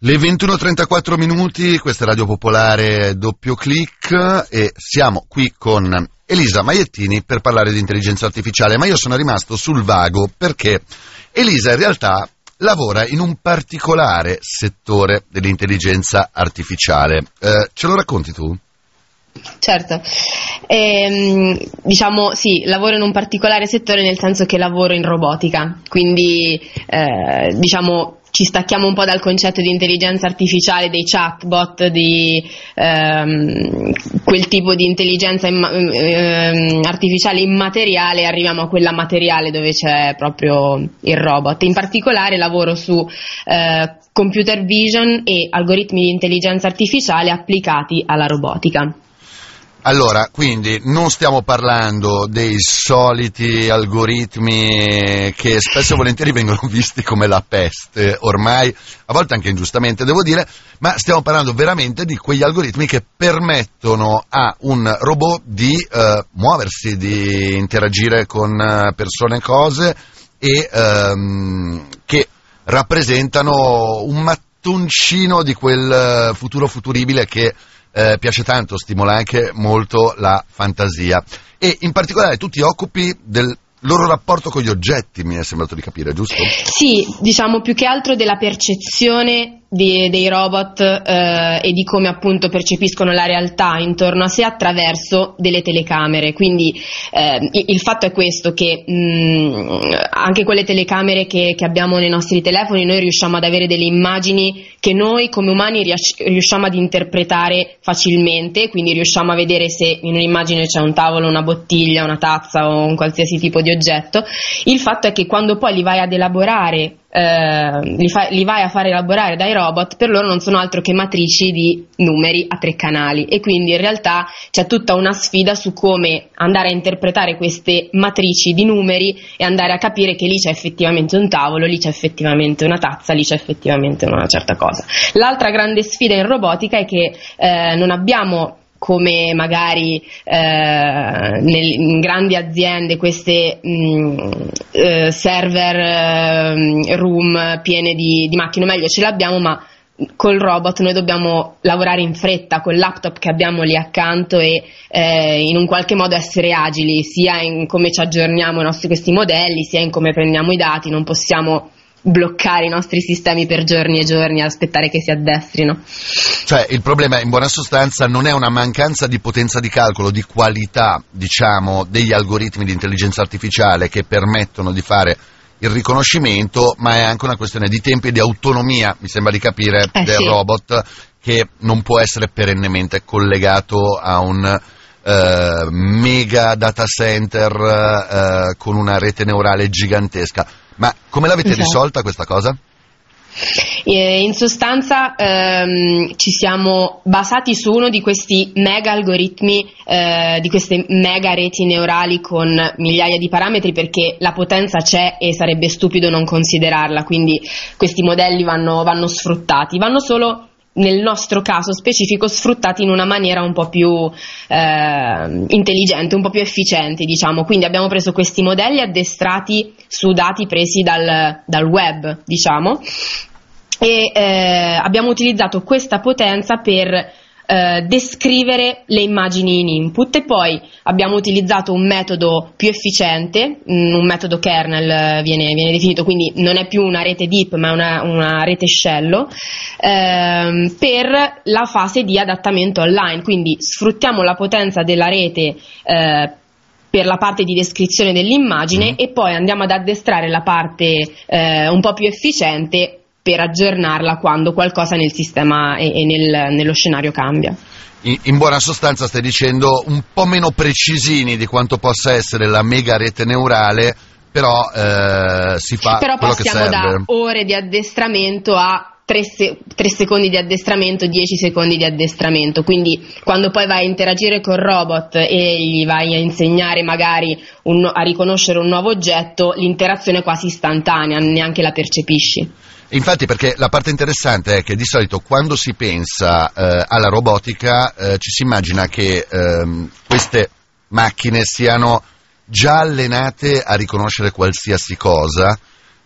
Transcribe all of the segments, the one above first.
Le 21:34 minuti, questa è Radio Popolare Doppio Clic e siamo qui con Elisa Maiettini per parlare di intelligenza artificiale, ma io sono rimasto sul vago perché Elisa in realtà lavora in un particolare settore dell'intelligenza artificiale. Ce lo racconti tu? Certo, diciamo sì, lavoro in un particolare settore nel senso che lavoro in robotica, quindi diciamo ci stacchiamo un po' dal concetto di intelligenza artificiale, dei chatbot, di quel tipo di intelligenza artificiale immateriale, arriviamo a quella materiale dove c'è proprio il robot. In particolare lavoro su computer vision e algoritmi di intelligenza artificiale applicati alla robotica. Allora, quindi non stiamo parlando dei soliti algoritmi che spesso e volentieri vengono visti come la peste, ormai, a volte anche ingiustamente devo dire, ma stiamo parlando veramente di quegli algoritmi che permettono a un robot di muoversi, di interagire con persone e cose e che rappresentano un mattoncino di quel futuro futuribile che piace tanto, stimola anche molto la fantasia e in particolare tu ti occupi del loro rapporto con gli oggetti, mi è sembrato di capire, giusto? Sì, diciamo più che altro della percezione dei robot e di come appunto percepiscono la realtà intorno a sé attraverso delle telecamere, quindi il fatto è questo, che anche con le telecamere che abbiamo nei nostri telefoni noi riusciamo ad avere delle immagini che noi come umani riusciamo ad interpretare facilmente, quindi riusciamo a vedere se in un'immagine c'è un tavolo, una bottiglia, una tazza o un qualsiasi tipo di oggetto. Il fatto è che quando poi li vai ad elaborare, li vai a fare elaborare dai robot, per loro non sono altro che matrici di numeri a 3 canali e quindi in realtà c'è tutta una sfida su come andare a interpretare queste matrici di numeri e andare a capire che lì c'è effettivamente un tavolo, lì c'è effettivamente una tazza, lì c'è effettivamente una certa cosa. L'altra grande sfida in robotica è che non abbiamo, come magari in grandi aziende, queste server room piene di macchine, o meglio ce l'abbiamo, ma col robot noi dobbiamo lavorare in fretta col laptop che abbiamo lì accanto e in un qualche modo essere agili, sia in come ci aggiorniamo questi modelli, sia in come prendiamo i dati. Non possiamo bloccare i nostri sistemi per giorni e giorni, aspettare che si addestrino. Cioè il problema in buona sostanza non è una mancanza di potenza di calcolo, di qualità, diciamo, degli algoritmi di intelligenza artificiale che permettono di fare il riconoscimento, ma è anche una questione di tempi e di autonomia, mi sembra di capire, del sì. robot, che non può essere perennemente collegato a un mega data center con una rete neurale gigantesca. Ma come l'avete risolta questa cosa? In sostanza ci siamo basati su uno di questi mega algoritmi, di queste mega reti neurali con migliaia di parametri, perché la potenza c'è e sarebbe stupido non considerarla, quindi questi modelli vanno sfruttati, vanno solo nel nostro caso specifico sfruttati in una maniera un po' più intelligente, un po' più efficiente, diciamo. Quindi abbiamo preso questi modelli addestrati su dati presi dal web, diciamo, e abbiamo utilizzato questa potenza per descrivere le immagini in input, e poi abbiamo utilizzato un metodo più efficiente, un metodo kernel viene definito, quindi non è più una rete deep ma una rete scello, per la fase di adattamento online. Quindi sfruttiamo la potenza della rete per la parte di descrizione dell'immagine e poi andiamo ad addestrare la parte un po' più efficiente per aggiornarla quando qualcosa nel sistema e nello scenario cambia. In buona sostanza stai dicendo un po' meno precisini di quanto possa essere la mega rete neurale, però si fa quello che serve. Però passiamo da ore di addestramento a 3 secondi di addestramento, 10 secondi di addestramento, quindi quando poi vai a interagire col robot e gli vai a insegnare magari a riconoscere un nuovo oggetto, l'interazione è quasi istantanea, neanche la percepisci. Infatti, perché la parte interessante è che di solito quando si pensa alla robotica ci si immagina che queste macchine siano già allenate a riconoscere qualsiasi cosa,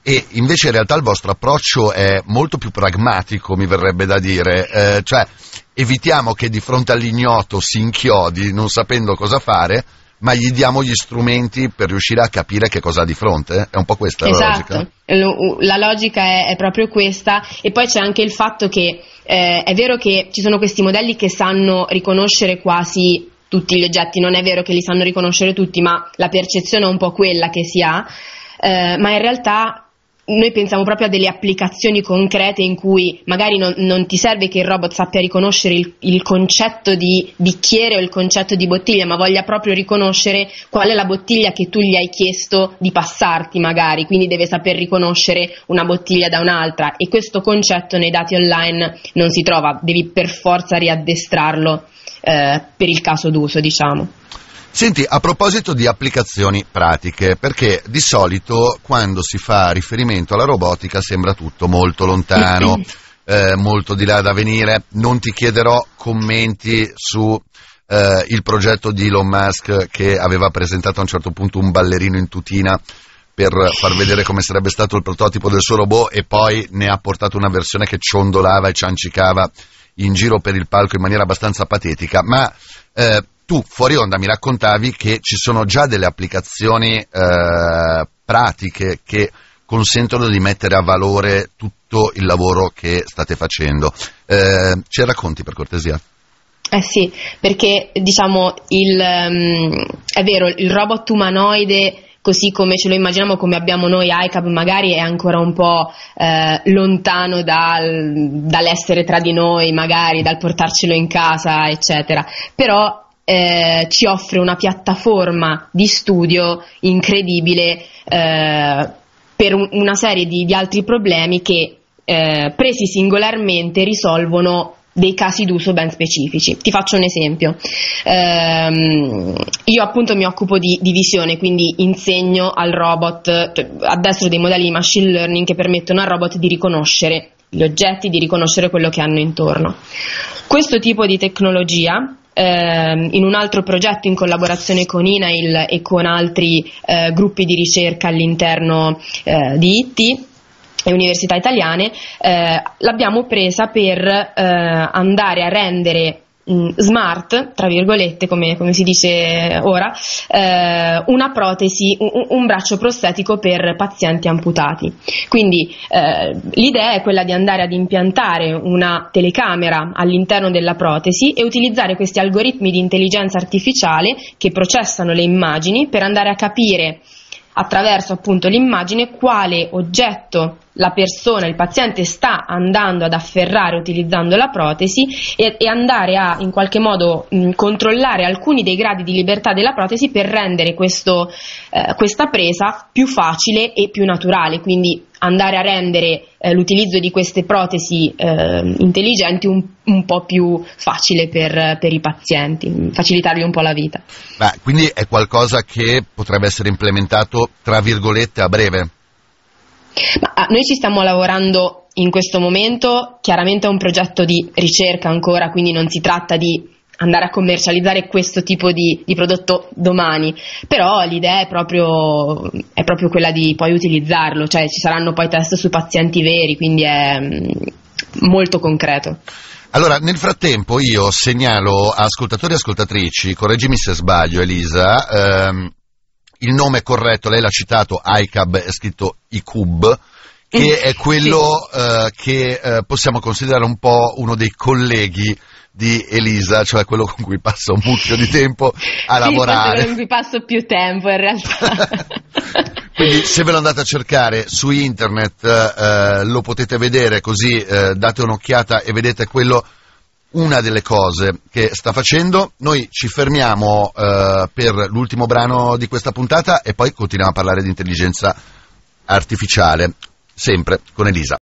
e invece in realtà il vostro approccio è molto più pragmatico, mi verrebbe da dire, cioè evitiamo che di fronte all'ignoto si inchiodi non sapendo cosa fare, ma gli diamo gli strumenti per riuscire a capire che cosa ha di fronte. È un po' questa la logica? La logica è proprio questa, e poi c'è anche il fatto che è vero che ci sono questi modelli che sanno riconoscere quasi tutti gli oggetti, non è vero che li sanno riconoscere tutti, ma la percezione è un po' quella che si ha, ma in realtà noi pensiamo proprio a delle applicazioni concrete in cui magari non ti serve che il robot sappia riconoscere il concetto di bicchiere o il concetto di bottiglia, ma voglia proprio riconoscere qual è la bottiglia che tu gli hai chiesto di passarti magari, quindi deve saper riconoscere una bottiglia da un'altra, e questo concetto nei dati online non si trova, devi per forza riaddestrarlo per il caso d'uso, diciamo. Senti, a proposito di applicazioni pratiche, perché di solito quando si fa riferimento alla robotica sembra tutto molto lontano, molto di là da venire. Non ti chiederò commenti su il progetto di Elon Musk, che aveva presentato a un certo punto un ballerino in tutina per far vedere come sarebbe stato il prototipo del suo robot, e poi ne ha portato una versione che ciondolava e ciancicava in giro per il palco in maniera abbastanza patetica, ma tu fuori onda mi raccontavi che ci sono già delle applicazioni pratiche che consentono di mettere a valore tutto il lavoro che state facendo. Ce racconti, per cortesia? Sì, perché diciamo è vero, il robot umanoide così come ce lo immaginiamo, come abbiamo noi iCab, magari è ancora un po' lontano dall'essere tra di noi, magari dal portarcelo in casa, eccetera, però ci offre una piattaforma di studio incredibile per una serie di altri problemi che presi singolarmente risolvono dei casi d'uso ben specifici. Ti faccio un esempio. Io appunto mi occupo di visione, quindi insegno al robot, addestro dei modelli di machine learning che permettono al robot di riconoscere gli oggetti, di riconoscere quello che hanno intorno. Questo tipo di tecnologia, in un altro progetto in collaborazione con INAIL e con altri gruppi di ricerca all'interno di IT e università italiane, l'abbiamo presa per andare a rendere smart, tra virgolette, come si dice ora, una protesi, un braccio prostetico per pazienti amputati. Quindi l'idea è quella di andare ad impiantare una telecamera all'interno della protesi e utilizzare questi algoritmi di intelligenza artificiale che processano le immagini per andare a capire attraverso appunto l'immagine quale oggetto la persona, il paziente, sta andando ad afferrare utilizzando la protesi e andare a in qualche modo controllare alcuni dei gradi di libertà della protesi per rendere questa presa più facile e più naturale, quindi andare a rendere l'utilizzo di queste protesi intelligenti un po' più facile per i pazienti, facilitargli un po' la vita. Quindi è qualcosa che potrebbe essere implementato tra virgolette a breve? Noi ci stiamo lavorando in questo momento, chiaramente è un progetto di ricerca ancora, quindi non si tratta di andare a commercializzare questo tipo di prodotto domani, però l'idea è proprio quella di poi utilizzarlo, cioè ci saranno poi test su pazienti veri, quindi è molto concreto. Allora, nel frattempo io segnalo a ascoltatori e ascoltatrici, correggimi se sbaglio Elisa, il nome corretto, lei l'ha citato, iCab, è scritto iCub, che è quello che possiamo considerare un po' uno dei colleghi di Elisa, cioè quello con cui passa un mucchio di tempo a lavorare. Sì, con cui passo più tempo in realtà. Quindi se ve lo andate a cercare su internet lo potete vedere, così date un'occhiata e vedete una delle cose che sta facendo. Noi ci fermiamo per l'ultimo brano di questa puntata e poi continuiamo a parlare di intelligenza artificiale, sempre con Elisa.